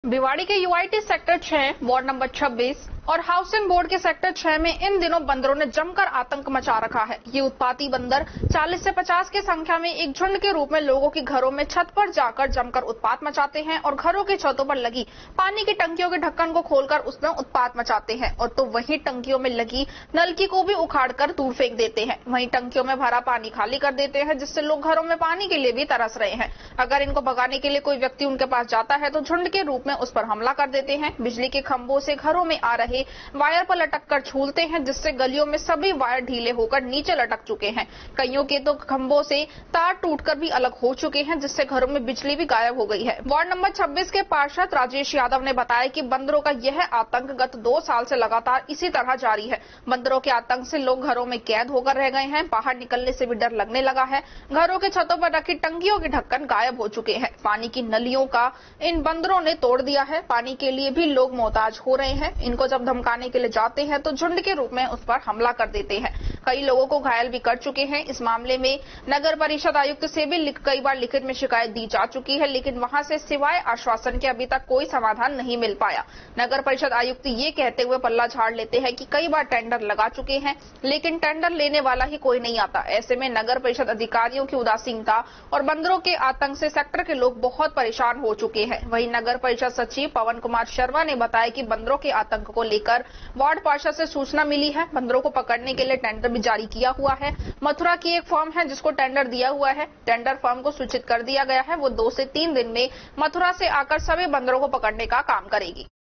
भिवाड़ी के UIT sector 6 ward number 26 और housing board के सेक्टर 6 में इन दिनों बंदरों ने जमकर आतंक मचा रखा है। ये उत्पाती बंदर 40 से 50 की संख्या में एक झुंड के रूप में लोगों के घरों में छत पर जाकर जमकर उत्पात मचाते हैं और घरों की छतों पर लगी पानी की टंकियों के ढक्कन को खोलकर उसमें उत्पात मचाते हैं और तो वहीं टंकियों में लगी नलकी को भी उखाड़कर दूर फेंक देते हैं। वहीं टंकियों में भरा पानी खाली कर देते हैं, जिससे लोग घरों में पानी के लिए भी तरस रहे हैं। अगर इनको भगाने के लिए कोई व्यक्ति उनके पास जाता है तो झुंड के रूप में उस पर हमला कर देते हैं। बिजली के खंभों से घरों में आ रहे वायर पर लटक कर झूलते हैं, जिससे गलियों में सभी वायर ढीले होकर नीचे लटक चुके हैं। कईयों के तो खंभों से तार टूटकर भी अलग हो चुके हैं, जिससे घरों में बिजली भी गायब हो गई है। वार्ड नंबर 26 के पार्षद राजेश यादव ने बताया कि बंदरों का यह आतंक गत 2 साल से लगातार इसी तरह जारी है। बंदरों के आतंक से लोग घरों में कैद होकर रह गए हैं। बाहर निकलने से भी डर लगने लगा है। घरों के छतों पर रखी टंकियों के ढक्कन गायब हो चुके हैं। पानी की नलियों का इन बंदरों ने तोड़ दिया है। पानी के लिए भी लोग मोहताज हो रहे हैं। इनको जब धमकाने के लिए जाते हैं तो झुंड के रूप में उस पर हमला कर देते हैं। कई लोगों को घायल भी कर चुके हैं। इस मामले में नगर परिषद आयुक्त से भी कई बार लिखित में शिकायत दी जा चुकी है, लेकिन वहां से सिवाय आश्वासन के अभी तक कोई समाधान नहीं मिल पाया। नगर परिषद आयुक्त ये कहते हुए पल्ला झाड़ लेते हैं कि कई बार टेंडर लगा चुके हैं, लेकिन टेंडर लेने वाला ही कोई नहीं आता। ऐसे में नगर परिषद अधिकारियों की उदासीनता और बंदरों के आतंक से सेक्टर के लोग बहुत परेशान हो चुके हैं। वहीं नगर परिषद सचिव पवन कुमार शर्मा ने बताया कि बंदरों के आतंक को लेकर वार्ड पार्षद से सूचना मिली है। बंदरों को पकड़ने के लिए टेंडर भी जारी किया हुआ है। मथुरा की एक फर्म है जिसको टेंडर दिया हुआ है। टेंडर फर्म को सूचित कर दिया गया है। वो 2 से 3 दिन में मथुरा से आकर सभी बंदरों को पकड़ने का काम करेगी।